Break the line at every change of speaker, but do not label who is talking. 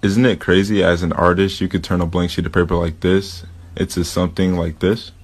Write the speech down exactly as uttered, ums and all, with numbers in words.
Isn't it crazy as an artist you could turn a blank sheet of paper like this into something like this?